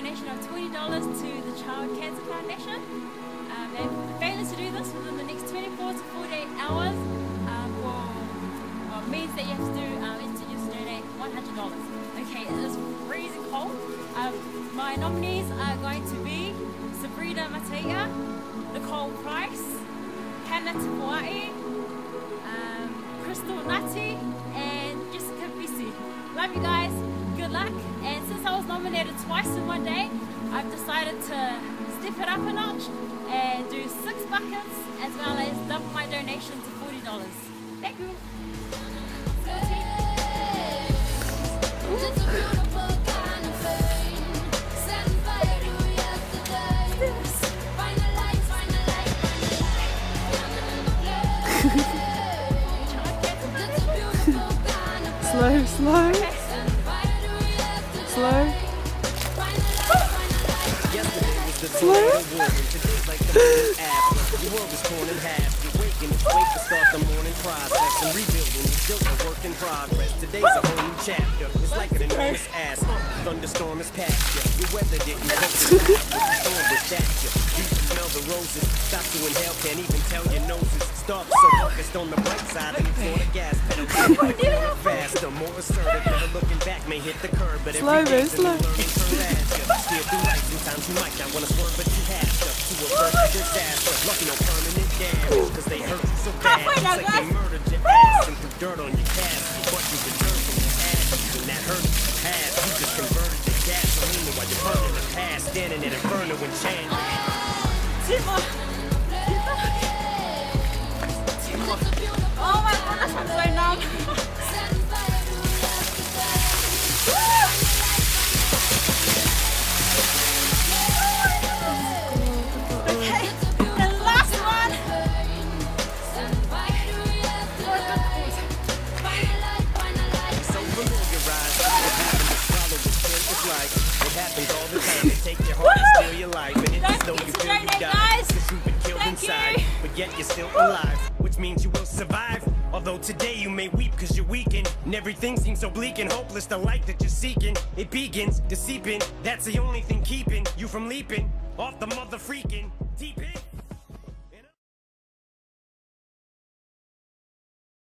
donation of $20 to the Child Cancer Foundation. And failing to do this within the next 24 to 48 hours means that you have to donate $100. Okay, it is freezing cold. My nominees are going to be Sabrina Matea, Nicole Price, Hannah Tipuai, Crystal Nati, and Jessica Bisi. Love you guys, good luck. And since I was nominated twice in one day, I've decided to step it up a notch and do 6 buckets as well as double my donation to $40. Thank you. Slow, slow. Slow. Slow. The world is torn in half. You're waking, wait to start the morning process and rebuilding. It's still a work in progress. Today's a whole new chapter. It's like an enormous ass. Thunderstorm has passed you. Your weather didn't cope with the storm with stature. You can smell the roses. Stop to inhale, can't even tell your noses. Stop so focused on the bright side and before the gas pedal. Faster, more assertive. Never looking back may hit the curb, but every day's a learning curve as you steer through life. Sometimes you might not want to swerve, but you have to avert disaster. Lucky no permanent damage, cause they hurt you so bad. It's like they murdered your ass and threw dirt on your casket. But you returned from the ashes, and that hurt you past. You just converted to gasoline while you're burning the past, standing in inferno and chanting. Oh my goodness, I'm so numb. Okay, the last one. So familiarized, it happens all the time. They take your heart and steal your life, and it's as though you feel you died. Cause you've been killed inside, but yet you're still alive, which means you will survive. Although today you may weep cause you're weakened, and everything seems so bleak and hopeless. The light that you're seeking, it begins to seep in. That's the only thing keeping you from leaping off the mother freaking deep end.